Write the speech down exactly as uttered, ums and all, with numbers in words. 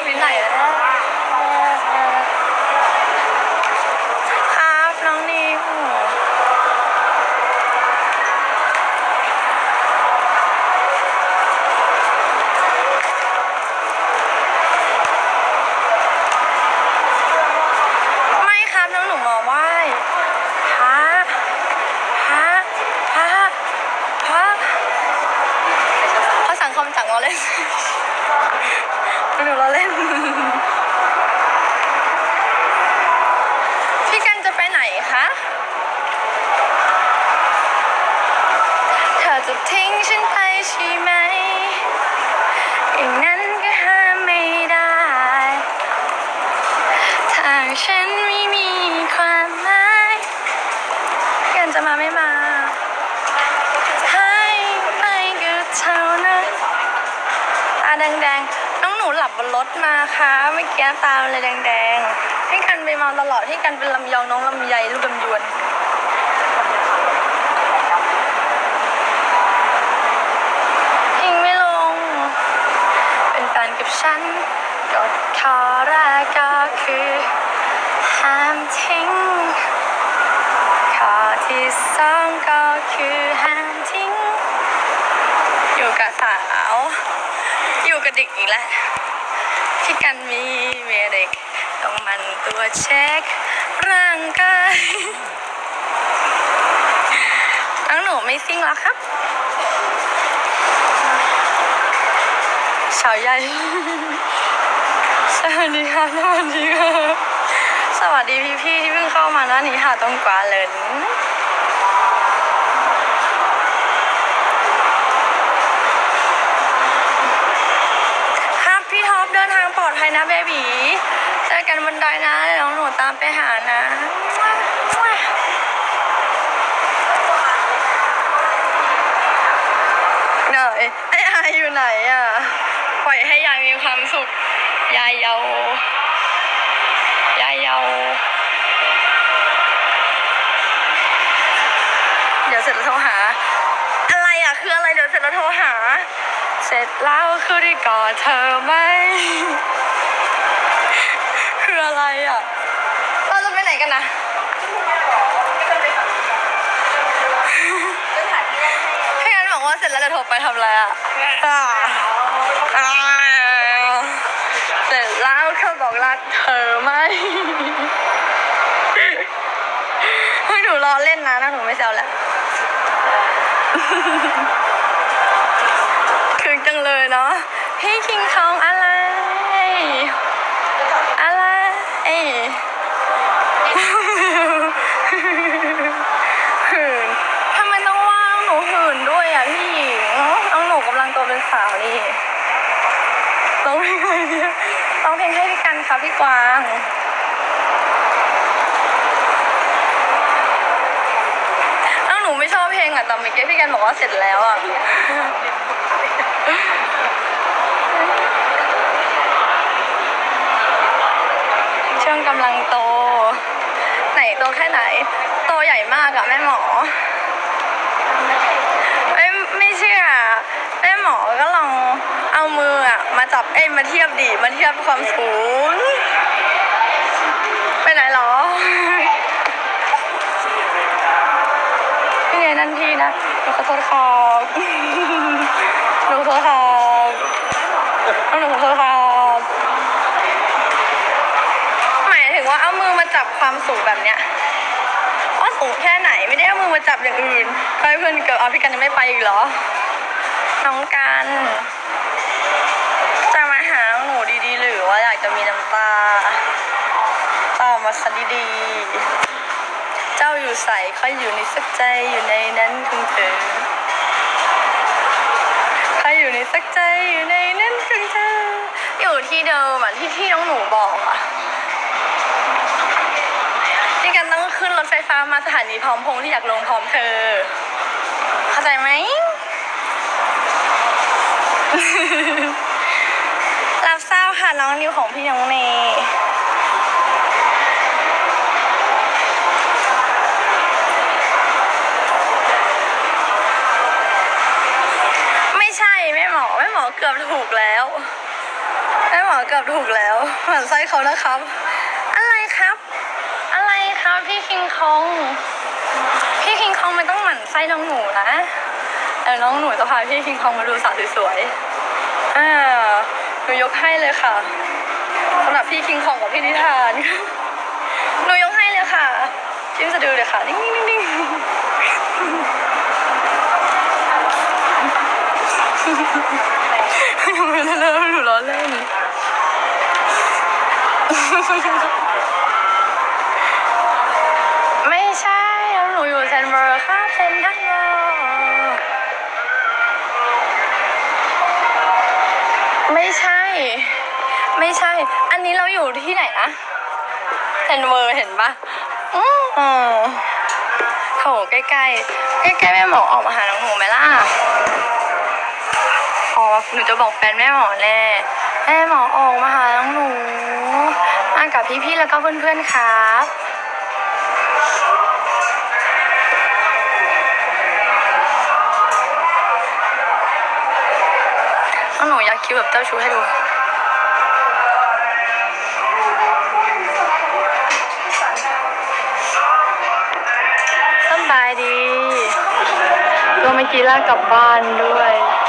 วินไหนครับน้องนิวไม่ครับน้องหนูมาไหว้พระพระพระพระเขาสั่งคำสั่งเราเล่นหนูเราเล่นพี่กันจะไปไหนคะเธอจะทิ้งฉันไปใช่ไหมอย่างนั้นก็ห้ามไม่ได้ทางฉันไม่มีความหมายพี่กันจะมาไม่มาให้ไปก็เท่านั้นตาแดงๆน้องหนูหลับบนรถมาค่ะเมื่อกี้ตาเลยแดงๆพี่กันไปเมาตลอดพี่กันเป็นลำยองน้องลำไยลูกลำยวนทิ้งไม่ลงเป็นแฟนกับฉันกฎข้อแรกก็คือห้ามทิ้งข้อที่สองก็คือห้ามทิ้งอยู่กับสาวอยู่กับเด็กอีกแล้วที่กันมีเมียเด็กต้องมันตัวเช็คร่างกายน้องหนูไม่ซิ่งแล้วครับสาวใหญ่สวัสดีค่ะสวัสดีค่ะสวัสดีพี่ๆที่เพิ่งเข้ามานะนี่ค่ะตรงกวาเลนพี่ท็อปเดินทางปลอดภัยนะเบบีเจอกันบนไดนะน้องหนูตามไปหานะเหนื่อยไอ้อายอยู่ไหนอ่ะปล่อยให้ยายมีความสุขยายเยายายเยาเดี๋ยวเสร็จแล้วโทรหาอะไรอ่ะคืออะไรเดี๋ยวเสร็จแล้วโทรหาเสร็จแล้วคือได้กอดเธอไหมคืออะไรอ่ะเราจะไปไหนกันนะพี่กันบอกว่าเสร็จแล้วจะโทรไปทำอะไรอ่ะเสร็จแล้วเขาบอกรักเธอไหมให้หนูรอเล่นนะนะหนูไม่แซวแล้วคือจังเลยเนาะพี่คิงคองอะไรอะไรหืนทำไมต้องว่างหนูหืนด้วยอ่ะพี่หญิงน้องหนูกำลังโตเป็นสาวนี่ร้องเพลงอะไรเนี่ยร้องเพลงให้พี่กันค่ะพี่กวางน้องหนูไม่ชอบเพลงอ่ะแต่เมื่อกี้พี่กันบอกว่าเสร็จแล้วอ่ะช่วงกำลังโตไหนโตแค่ไหนโตใหญ่มากอะแม่หมอไม่ไม่เชื่อแม่หมอก็ลองเอามืออะมาจับเอ้ยมาเทียบดิมาเทียบความสูงไปไหนหรอพี่เนี่ยนั่นพี่นะหนูขอโทษครับหนูขอโทษครับหนูขอโทษครับหมายถึงว่าเอามือมาจับความสูงแบบเนี้ยว่าสูงแค่ไหนไม่ได้เอามือมาจับอย่างอื่นเพื่อนเพื่อนเกิดเอาพี่กันจะไม่ไปอีกเหรอน้องกันจะมาหาหนูดีๆหรือว่าอยากจะมีน้ำตาตอบมาซะดีๆเจ้าอยู่ใส่ค่อยอยู่ในสักใจอยู่ในนั้นของเธอค่อยอยู่ในสักใจอยู่ในนั้นของเธออยู่ที่เดิมอ่ะที่ที่น้องหนูบอกอ่ะที่กันต้องขึ้นรถไฟฟ้ามาสถานีพร้อมพงษ์ที่อยากลงพร้อมเธอเข้าใจไหมรับทราบค่ะน้องนิวของพี่น้องเนไม่ใช่แม่หมอแม่หมอเกือบถูกแล้วแม่หมอเกือบถูกแล้วหมั่นไส้เขานะครับอะไรครับอะไรครับพี่คิงคองพี่คิงคองไม่ต้องหมั่นไส้น้องหนูนะเดี๋ยวน้องหนูจะพาพี่คิงคองมาดูสาวสวยๆอ่าหนูยกให้เลยค่ะสำหรับพี่คิงคองกับพี่นิทานหนูยกให้เลยค่ะจิ้มสะดือเลยค่ะนิ่งๆยังไม่ได้เริ่มหนูล้อเล่นไม่ใช่แล้วหนูอยู่เซนเบอร์ค่ะเซนทันเบอร์ไม่ใช่ไม่ใช่อันนี้เราอยู่ที่ไหนนะเซนเบอร์เห็นปะอือโถใกล้ๆใกล้ๆแม่หมอออกมาหาน้องหนูไหมล่ะอ๋อหนูจะบอกแฟนแม่หมอแน่แม่หมอออกมาหาน้องหนูมากับพี่ๆแล้วก็เพื่อนๆครับน้องหนูอยากคิวแบบเจ้าชู้ให้ดูสบายดีตัวเมื่อกี้ลากกลับบ้านด้วย